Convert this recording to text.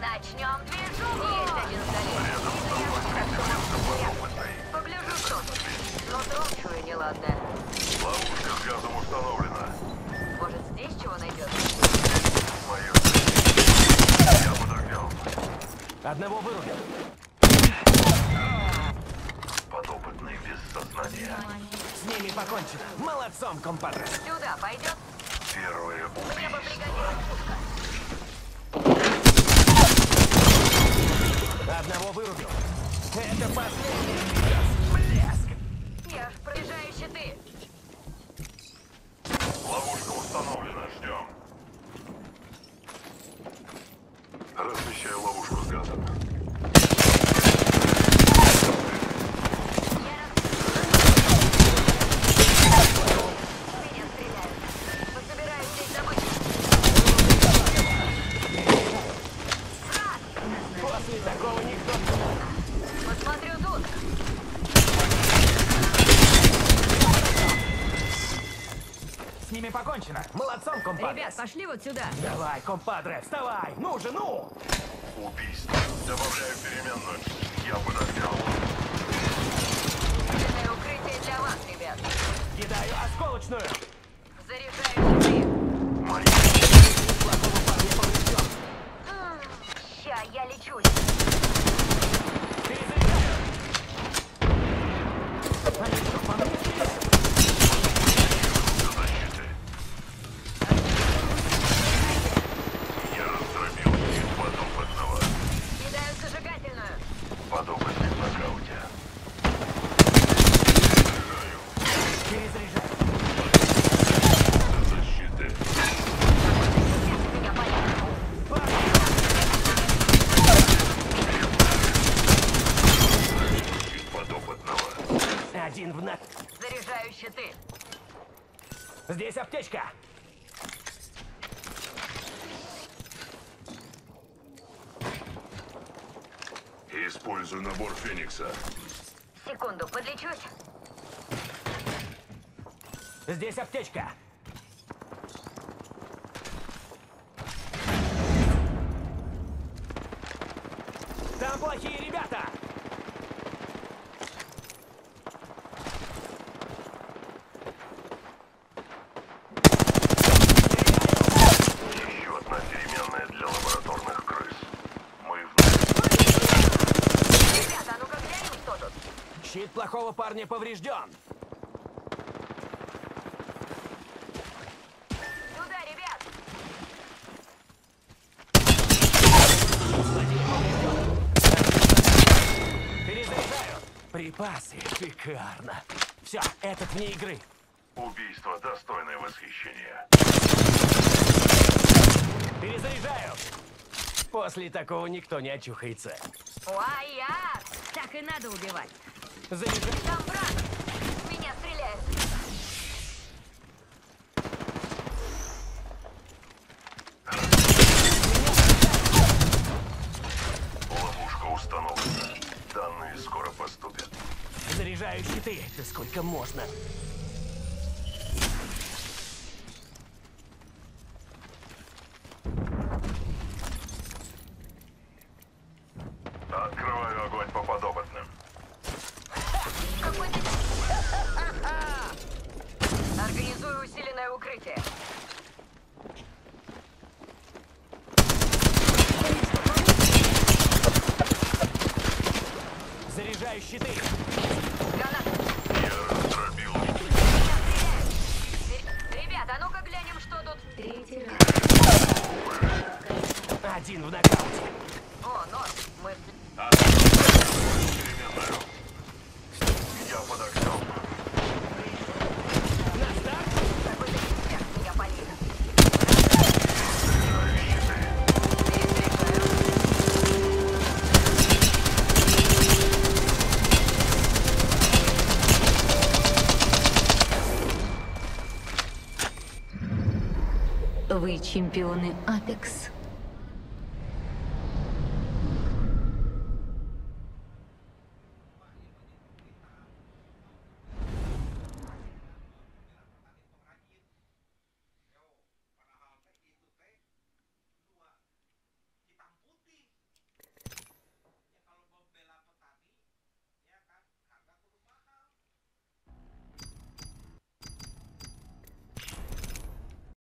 Начнем движуху! Есть один вдали. Погляжу, что тут. Но тром неладное. Ловушка с газом установлена. Может, здесь чего найдет? Мое. Я под огнем. Одного вырубил. Подопытный без сознания. С ними покончено. Молодцом, компадре. Сюда пойдет? Первое Мне бы убийство. пригодилась. Одного вырубил. Это последний сейчас. Блеск. Я ж проезжаю щиты. Ловушка установлена. Ждем. Размещаю ловушку с газом. Меня стреляют. Пособираюсь здесь добычу. После такого никто... Посмотрю тут. С ними покончено. Молодцом, компадре. Ребят, пошли вот сюда. Давай, компадре, вставай. Ну же, ну. Убийство. Добавляю переменную. Я под огнем. Длинное укрытие для вас, ребят. Кидаю осколочную. Заряжаю щиты. Мои. Плохого парня поврежден. Ща, я лечусь. Перезаряжаю. Они что, по мне? Защиты. Я раздробил щит подопытного. Кидаю зажигательную. Подопытный в нокауте. Перезаряжаю. Защиты. Меня понятно. Щит подопытного. Один в нок. Заряжаю щиты. Здесь аптечка. Использую набор Феникса. Секунду, подлечусь. Здесь аптечка. Там плохие ребята. Еще одна переменная для лабораторных крыс. Мы в... Ребята, а ну-ка глянем, что тут. Щит плохого парня поврежден. Сюда, ребят. Перезаряжаю. Припасы. Шикарно. Все, этот вне игры. Убийство достойное восхищения. Перезаряжаю. После такого никто не очухается. Уай-я! Так и надо убивать. Заряжаю. Там брат. В меня стреляют. Ловушка установлена. Данные скоро поступят. Заряжаю щиты. Да сколько можно? Открываю огонь по подопытным. Какой-то... Организую усиленное укрытие. Заряжаю щиты. Гранат. Я раздробил. Ребят, а ну-ка глянем, что тут. Один в нокауте. О, нож. Мы... Переменную. Я под огнем. На старт. Какой-то хитряк меня полил. Вы чемпионы Апекс.